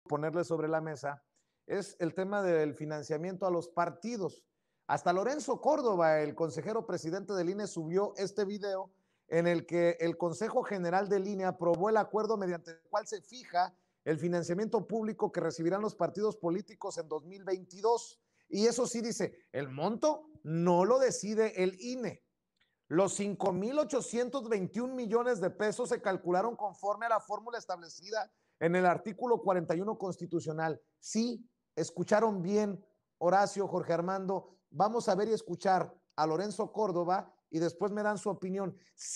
ponerle sobre la mesa es el tema del financiamiento a los partidos. Hasta Lorenzo Córdoba, el consejero presidente del INE, subió este video en el que el Consejo General del INE aprobó el acuerdo mediante el cual se fija el financiamiento público que recibirán los partidos políticos en 2022. Y eso sí dice, el monto no lo decide el INE. Los 5,821 millones de pesos se calcularon conforme a la fórmula establecida en el artículo 41 constitucional. Sí, escucharon bien, Horacio, Jorge Armando. Vamos a ver y escuchar a Lorenzo Córdoba y después me dan su opinión.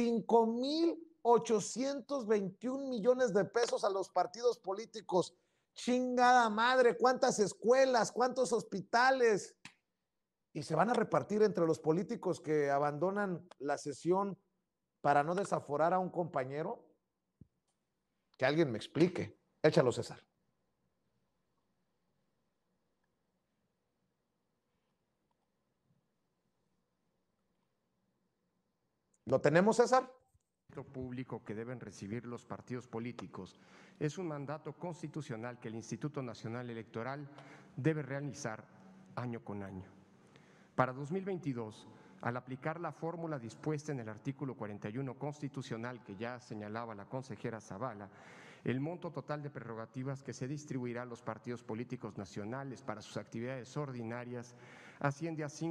5,821 millones de pesos a los partidos políticos. Chingada madre, ¿cuántas escuelas, cuántos hospitales? Y se van a repartir entre los políticos que abandonan la sesión para no desaforar a un compañero. Que alguien me explique. Échalo, César. ¿Lo tenemos, César? Público que deben recibir los partidos políticos es un mandato constitucional que el Instituto Nacional Electoral debe realizar año con año. Para 2022, al aplicar la fórmula dispuesta en el artículo 41 constitucional que ya señalaba la consejera Zavala, el monto total de prerrogativas que se distribuirá a los partidos políticos nacionales para sus actividades ordinarias asciende a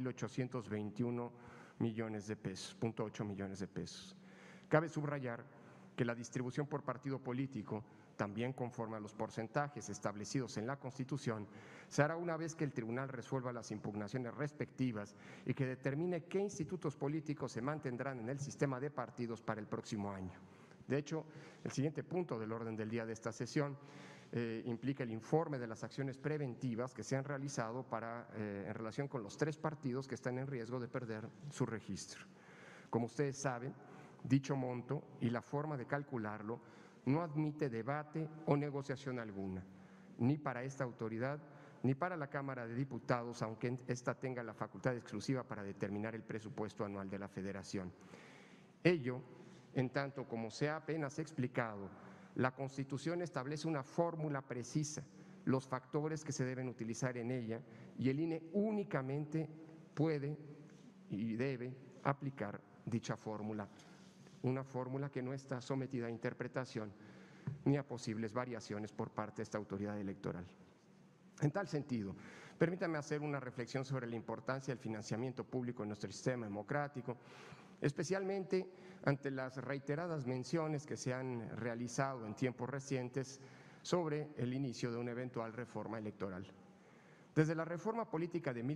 5,821 millones de pesos, 0.8 millones de pesos. Cabe subrayar que la distribución por partido político, también conforme a los porcentajes establecidos en la Constitución, se hará una vez que el tribunal resuelva las impugnaciones respectivas y que determine qué institutos políticos se mantendrán en el sistema de partidos para el próximo año. De hecho, el siguiente punto del orden del día de esta sesión implica el informe de las acciones preventivas que se han realizado en relación con los 3 partidos que están en riesgo de perder su registro. Como ustedes saben, dicho monto y la forma de calcularlo no admite debate o negociación alguna, ni para esta autoridad ni para la Cámara de Diputados, aunque ésta tenga la facultad exclusiva para determinar el presupuesto anual de la Federación. Ello, en tanto como se ha apenas explicado, la Constitución establece una fórmula precisa, los factores que se deben utilizar en ella, y el INE únicamente puede y debe aplicar dicha fórmula, una fórmula que no está sometida a interpretación ni a posibles variaciones por parte de esta autoridad electoral. En tal sentido, permítame hacer una reflexión sobre la importancia del financiamiento público en nuestro sistema democrático, especialmente ante las reiteradas menciones que se han realizado en tiempos recientes sobre el inicio de una eventual reforma electoral. Desde la reforma política de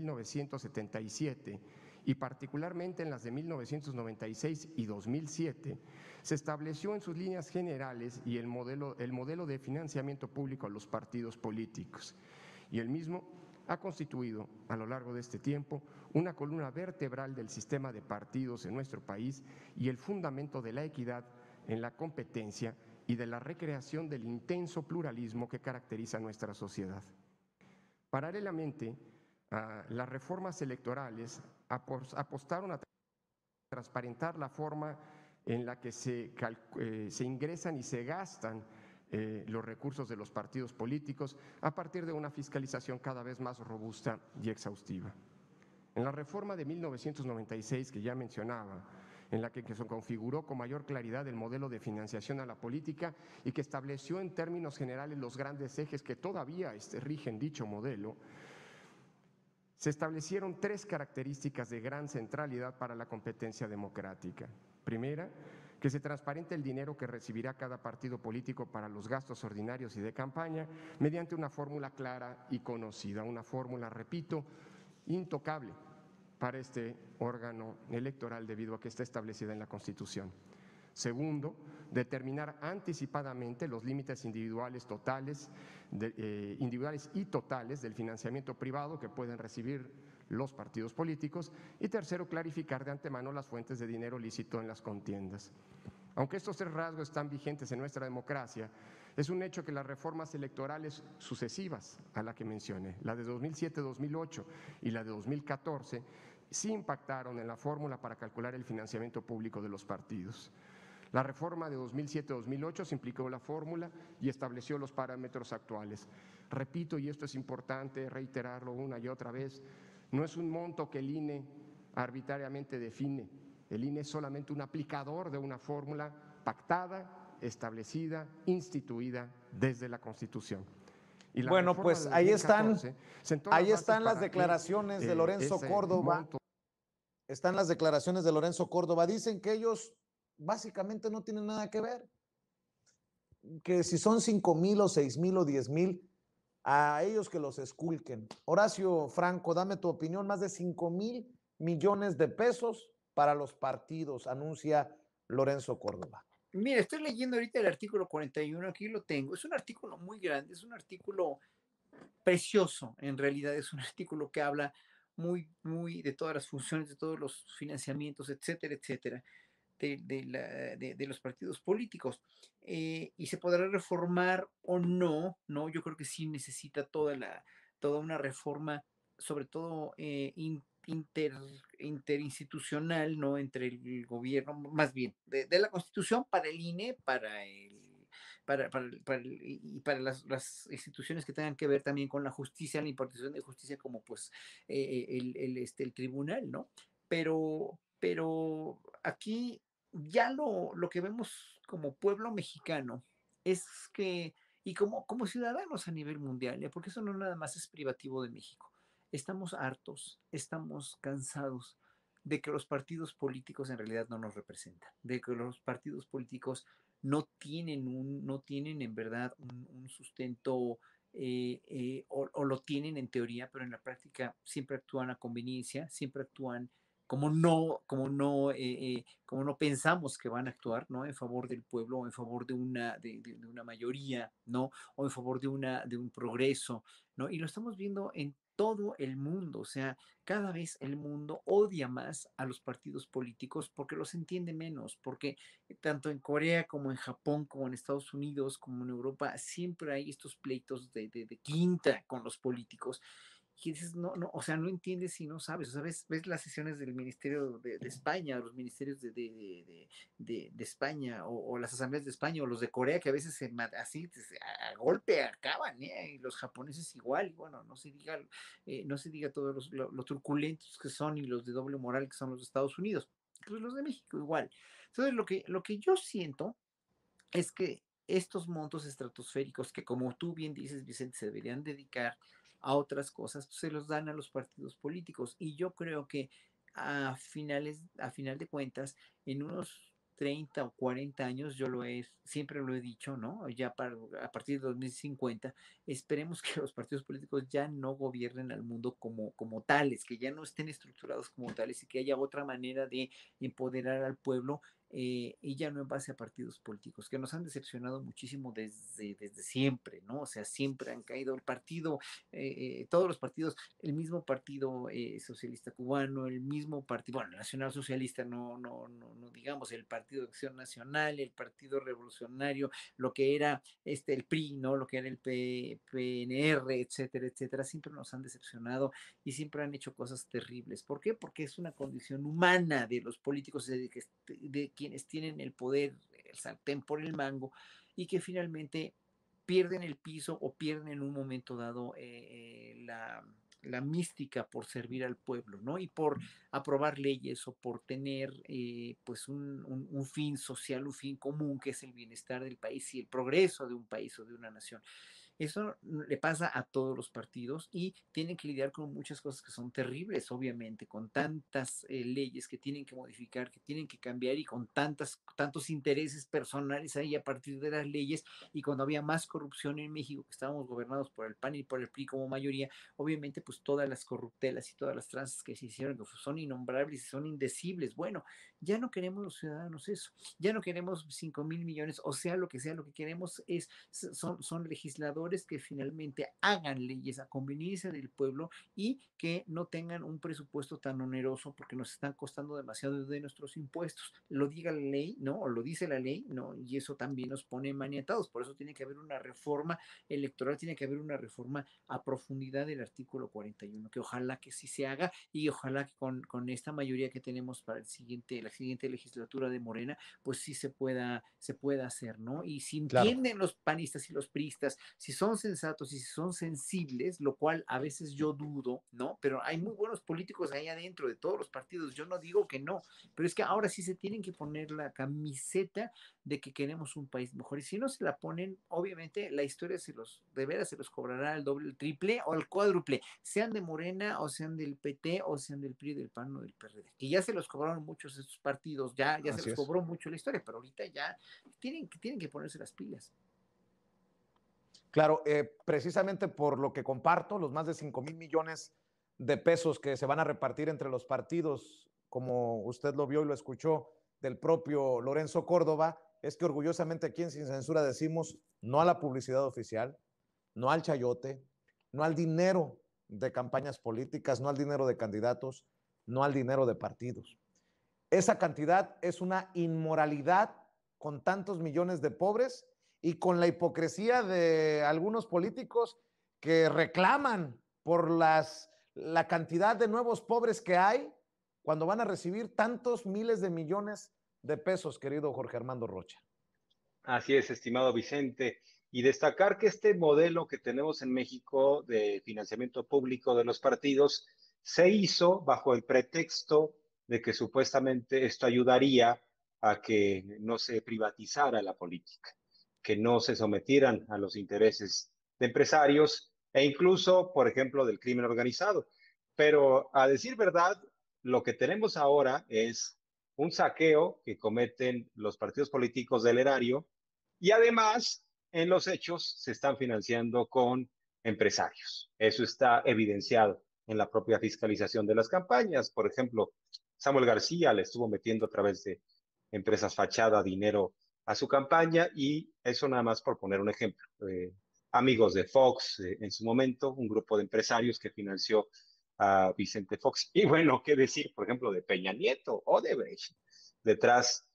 1977 y particularmente en las de 1996 y 2007, se estableció en sus líneas generales y el modelo de financiamiento público a los partidos políticos, y el mismo ha constituido a lo largo de este tiempo una columna vertebral del sistema de partidos en nuestro país y el fundamento de la equidad en la competencia y de la recreación del intenso pluralismo que caracteriza nuestra sociedad. Paralelamente, las reformas electorales apostaron a transparentar la forma en la que se ingresan y se gastan los recursos de los partidos políticos a partir de una fiscalización cada vez más robusta y exhaustiva. En la reforma de 1996 que ya mencionaba, en la que se configuró con mayor claridad el modelo de financiación a la política y que estableció en términos generales los grandes ejes que todavía rigen dicho modelo, se establecieron 3 características de gran centralidad para la competencia democrática. Primera, que se transparente el dinero que recibirá cada partido político para los gastos ordinarios y de campaña mediante una fórmula clara y conocida, una fórmula, repito, intocable para este órgano electoral debido a que está establecida en la Constitución. Segundo, determinar anticipadamente los límites individuales y totales del financiamiento privado que pueden recibir los partidos políticos. Y tercero, clarificar de antemano las fuentes de dinero lícito en las contiendas. Aunque estos 3 rasgos están vigentes en nuestra democracia, es un hecho que las reformas electorales sucesivas a la que mencioné, la de 2007-2008 y la de 2014, sí impactaron en la fórmula para calcular el financiamiento público de los partidos. La reforma de 2007-2008 simplificó la fórmula y estableció los parámetros actuales. Repito, y esto es importante reiterarlo una y otra vez, no es un monto que el INE arbitrariamente define. El INE es solamente un aplicador de una fórmula pactada, establecida, instituida desde la Constitución. Y la Bueno, reforma pues de 2014 sentó las ahí bases están las para que declaraciones de Lorenzo ese Córdoba. monto. Están las declaraciones de Lorenzo Córdoba. Dicen que ellos básicamente no tienen nada que ver, que si son 5,000 o 6,000 o 10,000, a ellos que los esculquen. Horacio Franco, dame tu opinión. Más de 5,000 millones de pesos para los partidos, anuncia Lorenzo Córdoba. Mira, estoy leyendo ahorita el artículo 41, aquí lo tengo. Es un artículo muy grande, es un artículo precioso, en realidad es un artículo que habla muy de todas las funciones, de todos los financiamientos, etcétera, etcétera, de los partidos políticos. Y se podrá reformar o no, ¿no? Yo creo que sí necesita toda una reforma, sobre todo interinstitucional, ¿no? Entre el gobierno, más bien, de la Constitución para el INE, y para las instituciones que tengan que ver también con la justicia, la impartición de justicia, como pues el tribunal, ¿no? Pero aquí ya lo que vemos como pueblo mexicano es que, y como ciudadanos a nivel mundial, ¿eh? Porque eso no nada más es privativo de México. Estamos hartos, estamos cansados de que los partidos políticos en realidad no nos representan, de que los partidos políticos no tienen en verdad un sustento, o lo tienen en teoría, pero en la práctica siempre actúan a conveniencia, siempre actúan como no pensamos que van a actuar, ¿no? En favor del pueblo o en favor de una mayoría, ¿no? O en favor de un progreso, ¿no? Y lo estamos viendo en todo el mundo, o sea, cada vez el mundo odia más a los partidos políticos porque los entiende menos, porque tanto en Corea como en Japón, como en Estados Unidos, como en Europa, siempre hay estos pleitos de quinta con los políticos. Y dices, no, no, o sea, no entiendes si no sabes, o sea, ves las sesiones del Ministerio de España, los ministerios de España, o las asambleas de España, o los de Corea, que a veces así a golpe acaban, ¿eh? Y los japoneses igual, y bueno, no se diga todos los truculentos que son y los de doble moral que son los de Estados Unidos, pues los de México igual. Entonces, lo que yo siento es que estos montos estratosféricos que, como tú bien dices, Vicente, se deberían dedicar a otras cosas, pues, se los dan a los partidos políticos. Y yo creo que a final de cuentas, en unos 30 o 40 años, siempre lo he dicho, ¿no? A partir de 2050, esperemos que los partidos políticos ya no gobiernen al mundo como tales, que ya no estén estructurados como tales y que haya otra manera de empoderar al pueblo, y ya no en base a partidos políticos, que nos han decepcionado muchísimo desde siempre, ¿no? O sea, siempre han caído todos los partidos, el mismo partido socialista cubano, el mismo partido, bueno, el Nacional Socialista, no digamos, el Partido de Acción Nacional, el Partido Revolucionario, lo que era el PRI, ¿no? Lo que era el PNR, etcétera, etcétera, siempre nos han decepcionado y siempre han hecho cosas terribles. ¿Por qué? Porque es una condición humana de los políticos, de quienes tienen el poder, el sartén por el mango, y que finalmente pierden el piso o pierden en un momento dado la mística por servir al pueblo, ¿no? Y por aprobar leyes o por tener pues un fin social, un fin común, que es el bienestar del país y el progreso de un país o de una nación. Eso le pasa a todos los partidos y tienen que lidiar con muchas cosas que son terribles, obviamente, con tantas leyes que tienen que modificar, que tienen que cambiar, y con tantos intereses personales ahí a partir de las leyes. Y cuando había más corrupción en México, que estábamos gobernados por el PAN y por el PRI como mayoría, obviamente pues todas las corruptelas y todas las tranzas que se hicieron, que son innombrables y son indecibles. Bueno, ya no queremos los ciudadanos eso, ya no queremos 5,000 millones, o sea, lo que queremos son legisladores legisladores que finalmente hagan leyes a conveniencia del pueblo y que no tengan un presupuesto tan oneroso porque nos están costando demasiado de nuestros impuestos. Lo diga la ley, ¿no? O lo dice la ley, ¿no? Y eso también nos pone maniatados. Por eso tiene que haber una reforma electoral, tiene que haber una reforma a profundidad del artículo 41, que ojalá que sí se haga y ojalá que con esta mayoría que tenemos para la siguiente legislatura de Morena, pues sí se pueda hacer, ¿no? Y si Claro. entienden los panistas y los priistas, si son sensatos y si son sensibles, lo cual a veces yo dudo, ¿no? Pero hay muy buenos políticos ahí adentro de todos los partidos, yo no digo que no, pero es que ahora sí se tienen que poner la camiseta de que queremos un país mejor. Y si no se la ponen, obviamente la historia de veras se los cobrará el doble, el triple o el cuádruple, sean de Morena o sean del PT o sean del PRI, del PAN o del PRD. Que ya se los cobraron muchos estos partidos, ya se Así los es. cobró mucho la historia, pero ahorita ya tienen que ponerse las pilas. Claro, precisamente por lo que comparto, los más de 5,000 millones de pesos que se van a repartir entre los partidos, como usted lo vio y lo escuchó del propio Lorenzo Córdoba, es que orgullosamente aquí en Sin Censura decimos no a la publicidad oficial, no al chayote, no al dinero de campañas políticas, no al dinero de candidatos, no al dinero de partidos. Esa cantidad es una inmoralidad con tantos millones de pobres y con la hipocresía de algunos políticos que reclaman por la cantidad de nuevos pobres que hay cuando van a recibir tantos miles de millones de pesos, querido Jorge Armando Rocha. Así es, estimado Vicente. Y destacar que este modelo que tenemos en México de financiamiento público de los partidos se hizo bajo el pretexto de que supuestamente esto ayudaría a que no se privatizara la política, que no se sometieran a los intereses de empresarios e incluso, por ejemplo, del crimen organizado. Pero a decir verdad, lo que tenemos ahora es un saqueo que cometen los partidos políticos del erario y además en los hechos se están financiando con empresarios. Eso está evidenciado en la propia fiscalización de las campañas. Por ejemplo, Samuel García le estuvo metiendo a través de empresas fachada dinero a su campaña y eso nada más por poner un ejemplo. Amigos de Fox en su momento, un grupo de empresarios que financió a Vicente Fox. Y bueno, qué decir, por ejemplo, de Peña Nieto o de Brecht, detrás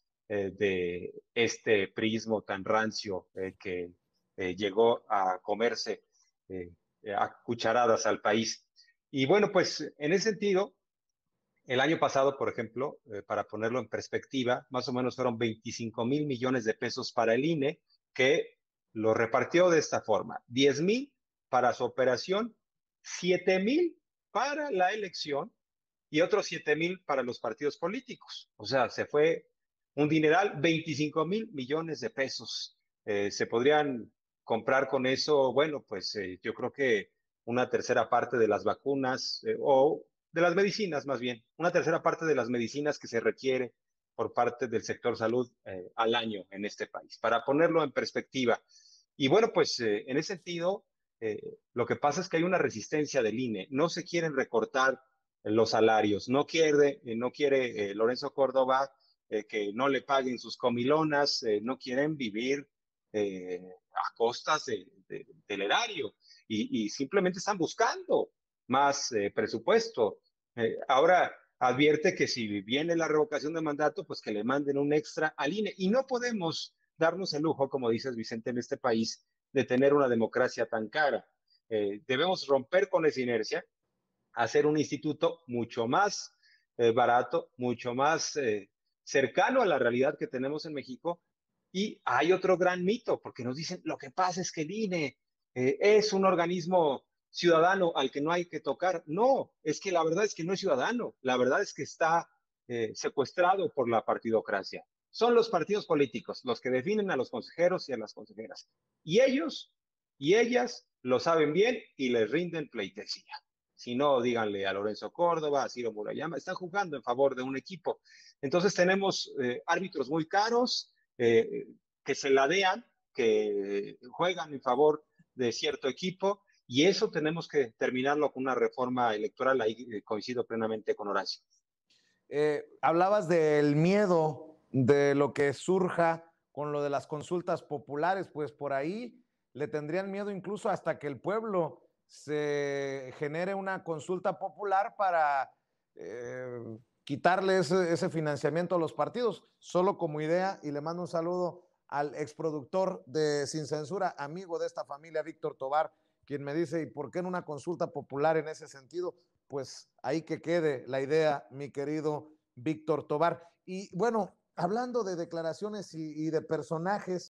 de este prismo tan rancio que llegó a comerse eh, a cucharadas al país. Y bueno, pues en ese sentido, el año pasado, por ejemplo, para ponerlo en perspectiva, más o menos fueron 25,000 millones de pesos para el INE, que lo repartió de esta forma: 10,000 para su operación, 7,000 para la elección y otros 7,000 para los partidos políticos. O sea, se fue un dineral, 25,000 millones de pesos. Se podrían comprar con eso, bueno, pues yo creo que una tercera parte de las vacunas o de las medicinas, más bien, una tercera parte de las medicinas que se requiere por parte del sector salud al año en este país, para ponerlo en perspectiva. Y bueno, pues en ese sentido, lo que pasa es que hay una resistencia del INE, no se quieren recortar los salarios, no quiere Lorenzo Córdoba que no le paguen sus comilonas, no quieren vivir a costas del erario y simplemente están buscando más presupuesto. Ahora advierte que si viene la revocación de mandato, pues que le manden un extra al INE. Y no podemos darnos el lujo, como dices Vicente, en este país, de tener una democracia tan cara. Debemos romper con esa inercia, hacer un instituto mucho más barato, mucho más cercano a la realidad que tenemos en México. Y hay otro gran mito, porque nos dicen, lo que pasa es que el INE es un organismo ciudadano al que no hay que tocar. No, es que la verdad es que no es ciudadano, la verdad es que está secuestrado por la partidocracia. Son los partidos políticos los que definen a los consejeros y a las consejeras. Y ellos y ellas lo saben bien y les rinden pleitesía. Si no, díganle a Lorenzo Córdoba, a Ciro Murayama, están jugando en favor de un equipo. Entonces tenemos árbitros muy caros que se ladean, que juegan en favor de cierto equipo, y eso tenemos que terminarlo con una reforma electoral. Ahí coincido plenamente con Horacio. Hablabas del miedo de lo que surja con lo de las consultas populares, pues por ahí le tendrían miedo incluso hasta que el pueblo se genere una consulta popular para quitarle ese financiamiento a los partidos, solo como idea. Y le mando un saludo al exproductor de Sin Censura, amigo de esta familia, Víctor Tobar, quien me dice, ¿y por qué en una consulta popular en ese sentido? Pues ahí que quede la idea, mi querido Víctor Tobar. Y bueno, hablando de declaraciones y de personajes